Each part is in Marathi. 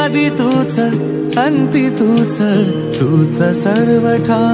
आदि तूच अंती तूच, तूच सर्व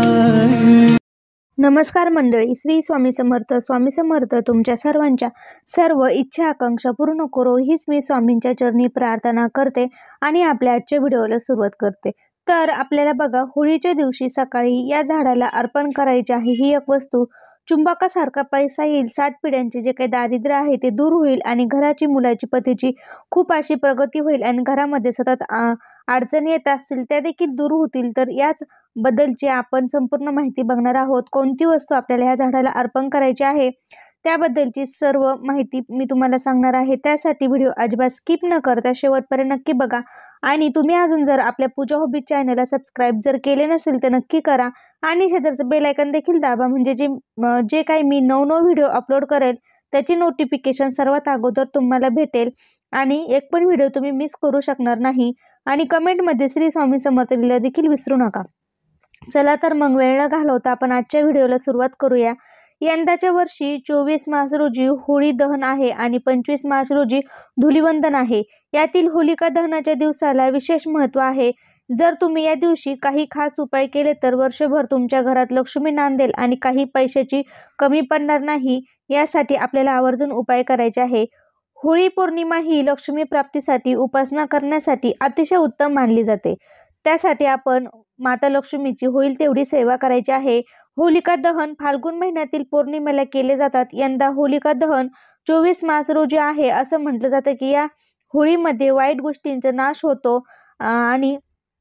ठाई। नमस्कार मंडळी, श्री स्वामी समर्थ। स्वामी समर्थ तुमच्या सर्वांच्या सर्व इच्छा आकांक्षा पूर्ण करो हीच मी स्वामींच्या चरणी प्रार्थना करते आणि आपल्या आजच्या व्हिडिओला सुरुवात करते। तर आपल्याला बघा, होळीच्या दिवशी सकाळी या झाडाला अर्पण करायची आहे ही एक वस्तू। चुंबकासारखा पैसा येईल, 7 पिढ्यांचे जे काही दारिद्र्य आहे ते दूर होईल आणि घराची, मुलाची, पतीची खूप अशी प्रगती होईल आणि घरामध्ये सतत अडचणी येत असतील त्या देखील दूर होतील। तर याच बद्दलची आपण संपूर्ण माहिती बघणार आहोत। कोणती वस्तू आपल्याला ह्या झाडाला अर्पण करायची आहे त्याबद्दलची सर्व माहिती मी तुम्हाला सांगणार आहे। त्यासाठी व्हिडिओ अजिबात स्किप न करता शेवटपर्यंत नक्की बघा आणि तुम्ही अजून जर आपल्या पूजा हॉबी चॅनलला सबस्क्राइब जर केले नसेल तर नक्की करा आणि शेजारचं बेल आयकॉन देखील दाबा, म्हणजे जे काही मी नवनवीन व्हिडिओ अपलोड करेल त्याची नोटिफिकेशन सर्वात अगोदर तुम्हाला भेटेल आणि एक पण व्हिडिओ तुम्ही मिस करू शकणार नाही। आणि कमेंटमध्ये श्री स्वामी समर्थ लिहायला देखील विसरू नका। चला तर मग वेळ न घालवता आपण आजच्या व्हिडिओला सुरुवात करूया। यंदाच्या वर्षी 24 मार्च रोजी होळी दहन आहे आणि 25 मार्च रोजी धुलिवंदन आहे। यातील होलिका दहनाच्या दिवसाला विशेष महत्त्व आहे। जर तुम्ही या दिवशी काही खास उपाय केले तर वर्षभर तुमच्या घरात लक्ष्मी नांदेल आणि काही पैशाची कमी पडणार नाही। यासाठी आपल्याला आवर्जून उपाय करायचे आहे। होळी पौर्णिमा ही लक्ष्मी प्राप्तीसाठी उपासना करण्यासाठी अतिशय उत्तम मानली जाते। त्यासाठी आपण माता लक्ष्मीची होईल तेवढी सेवा करायची आहे। होलिका दहन फाल्गुन महिन्यातील पौर्णिमेला केले जातात। यंदा होलिका दहन 24 मार्च रोजी आहे। असं म्हटलं जातं की या होळीमध्ये वाईट गोष्टींचा नाश होतो आणि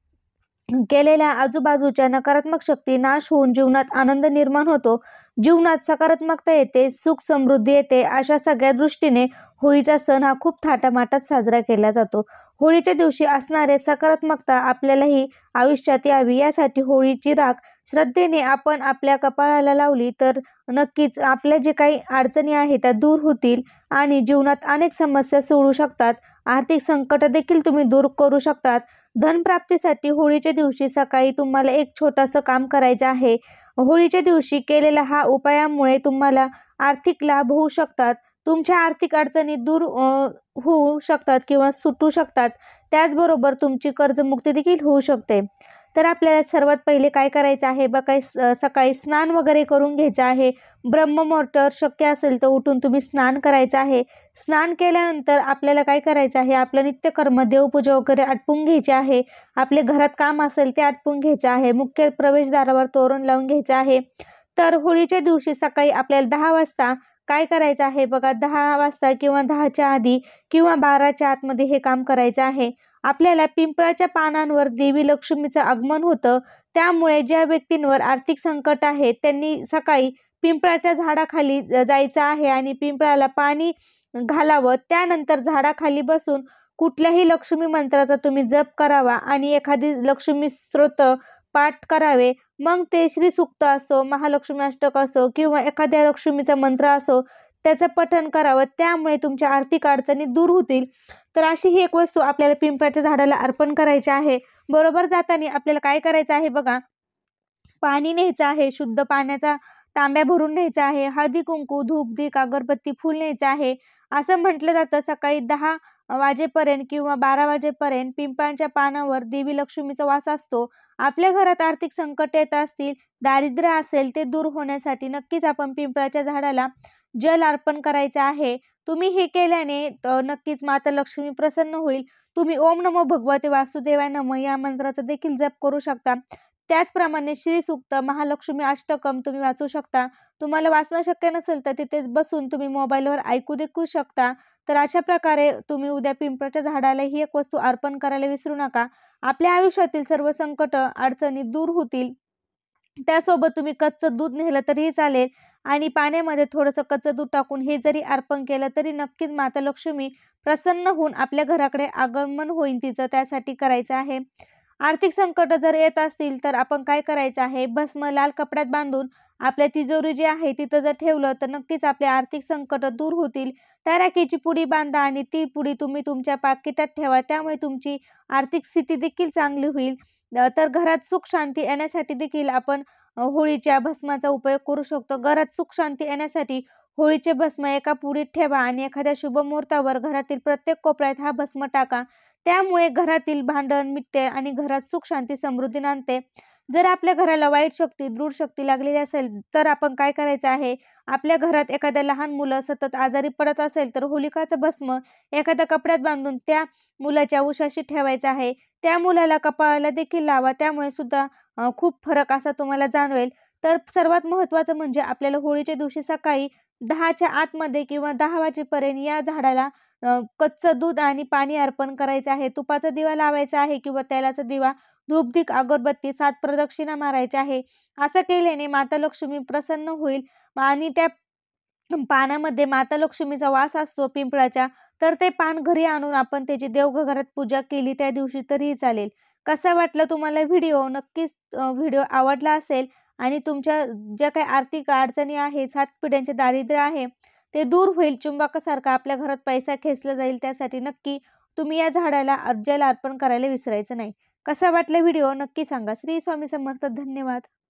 केलेल्या आजूबाजूच्या नकारात्मक शक्ती नाश होऊन जीवनात आनंद निर्माण होतो, जीवनात सकारात्मकता येते, सुख समृद्धी येते। अशा सगळ्या दृष्टीने होळीचा सण हा खूप थाटामाटात साजरा केला जातो। होळीच्या दिवशी असणारे सकारात्मकता आपल्यालाही आयुष्यात यावी यासाठी होळीची राख श्रद्धेने आपण आपल्या कपाळाला लावली तर नक्कीच आपल्या जे काही अडचणी आहेत त्या दूर होतील आणि जीवनात अनेक समस्या सोडवू शकतात। आर्थिक संकट देखील तुम्ही दूर करू शकतात। धनप्राप्तीसाठी होळीच्या दिवशी सकाळी तुम्हाला एक छोटंसं काम करायचं आहे। होळीच्या दिवशी केलेल्या हा उपायामुळे तुम्हाला आर्थिक लाभ होऊ शकतात, तुमच्या आर्थिक अडचणी दूर होऊ शकतात किंवा सुटू शकतात। त्याचबरोबर तुमची कर्जमुक्ती देखील होऊ शकते। तर आपल्याला सर्वात पहिले काय करायचं आहे बघा, सकाळी स्नान वगैरे करून घ्यायचं आहे। ब्रह्ममुहूर्त शक्य असेल तर उठून तुम्ही स्नान करायचं आहे। स्नान केल्यानंतर आपल्याला काय करायचं आहे, आपलं नित्यकर्म देवपूजा वगैरे आटपून घ्यायची आहे। आपले घरात काम असेल ते आटपून घ्यायचं आहे। मुख्य प्रवेशद्वारावर तोरण लावून घ्यायचं आहे। तर होळीच्या दिवशी सकाळी आपल्याला 10 वाजता काय करायचं आहे बघा, 10 वाजता किंवा 10च्या आधी किंवा 12च्या आतमध्ये हे काम करायचं आहे। आपल्याला पिंपळाच्या पानांवर देवी लक्ष्मीचं आगमन होतं, त्यामुळे ज्या व्यक्तींवर आर्थिक संकट आहे त्यांनी सकाळी पिंपळाच्या झाडाखाली जायचं आहे आणि पिंपळाला पाणी घालावं। त्यानंतर झाडाखाली बसून कुठल्याही लक्ष्मी मंत्राचा तुम्ही जप करावा आणि एखादी लक्ष्मी स्तोत्र पाठ करावे। मग ते श्री सूक्त असो, महालक्ष्मी अष्टक असो किंवा एखाद्या लक्ष्मीचा मंत्र असो त्याचं पठण करावं, त्यामुळे तुमच्या आर्थिक अडचणी दूर होतील। तर अशी ही एक वस्तू आपल्याला पिंपळाच्या झाडाला अर्पण करायची आहे। बरोबर जाताना आपल्याला काय करायचं आहे बघा, पाणी न्यायचं आहे, शुद्ध पाण्याचा तांब्या भरून न्यायचा आहे। हळदी कुंकू, धूप, दीप, अगरबत्ती, फूल न्यायचं आहे। असं म्हटलं जातं सकाळी 10 वाजेपर्यंत किंवा 12 वाजेपर्यंत पिंपळाच्या पानावर देवी लक्ष्मीचा वास असतो। आपल्या घरात आर्थिक संकट येत असतील, दारिद्र्य असेल ते दूर होण्यासाठी नक्कीच आपण पिंपळाच्या झाडाला जल अर्पण करायचं आहे। तुम्ही हे केल्याने नक्कीच माता लक्ष्मी प्रसन्न होईल। तुम्ही ओम नमो भगवते वासुदेवाय नमः या मंत्राचा देखील जप करू शकता। त्याचप्रमाणे श्री सूक्त, महालक्ष्मी अष्टकम तुम्ही वाचू शकता। तुम्हाला वाचणं शक्य नसेल तर तिथेच बसून तुम्ही मोबाईलवर ऐकू देखू शकता। तर अशा प्रकारे तुम्ही उद्या पिंपळाच्या झाडाला ही एक वस्तू अर्पण करायला विसरू नका। आपल्या आयुष्यातील सर्व संकट अडचणी दूर होतील। त्यासोबत तुम्ही कच्चं दूध नेलं तरीही चालेल आणि पाण्यामध्ये थोडंसं कच्चं दूध टाकून हे जरी अर्पण केलं तरी नक्कीच माता लक्ष्मी प्रसन्न होऊन आपल्या घराकडे आगमन होईल तिचं। त्यासाठी करायचं आहे। आर्थिक संकट जर येत असतील तर आपण काय करायचं आहे, भस्म लाल कपड्यात बांधून आपल्या तिजोरी जी आहे तिथं जर ठेवलं तर नक्कीच आपले आर्थिक संकट दूर होतील। त्या राखीची पुडी बांधा आणि ती पुडी तुम्ही तुमच्या पाकिटात ठेवा, त्यामुळे तुमची आर्थिक स्थिती देखील चांगली होईल। तर घरात सुख शांती येण्यासाठी देखील आपण होळीच्या भस्माचा उपयोग करू शकतो। घरात सुख शांती येण्यासाठी होळीचे भस्म एका पुडीत ठेवा आणि एखाद्या शुभ मुहूर्तावर घरातील प्रत्येक कोपऱ्यात हा भस्म टाका। त्यामुळे घरातील भांडण मिटते आणि घरात सुख शांती समृद्धी नांदते. जर आपल्या घराला वाईट शक्ती दृढ शक्ती लागलेली असेल तर आपण काय करायचं आहे, आपल्या घरात एखाद्या लहान मुलं सतत आजारी पडत असेल तर होलिकाचं भस्म एखाद्या कपड्यात बांधून त्या मुलाच्या उशाशी ठेवायचं आहे. त्या मुलाला कपाळाला देखील लावा, त्यामुळे सुद्धा खूप फरक असा तुम्हाला जाणवेल. तर सर्वात महत्त्वाचं म्हणजे आपल्याला होळीच्या दिवशी सकाळी 10च्या आतमध्ये किंवा 10 वाजेपर्यंत या झाडाला कच्चं दूध आणि पाणी अर्पण करायचं आहे. तुपाचा दिवा लावायचा आहे किंवा तेलाचा दिवा, धूपदीप अगरबत्ती 7 प्रदक्षिणा मारायच्या आहे. असं केल्याने माता लक्ष्मी प्रसन्न होईल आणि त्या पानामध्ये माता लक्ष्मीचा वास असतो पिंपळाच्या, तर ते पान घरी आणून आपण त्याची देवघरात पूजा केली त्या दिवशी तरीही चालेल. कसा वाटला तुम्हाला व्हिडिओ? नक्कीच व्हिडिओ आवडला असेल आणि तुमच्या ज्या काही आर्थिक अडचणी आहेत, 7 पिढ्यांचे दारिद्र्य आहे ते दूर होईल. चुंबकासारखा आपल्या घरात पैसा खेचला जाईल. त्यासाठी नक्की तुम्ही या झाडाला जल अर्पण करायला विसरायचं नाही. कसा वाटला व्हिडिओ नक्की सांगा. श्री स्वामी समर्थ. धन्यवाद.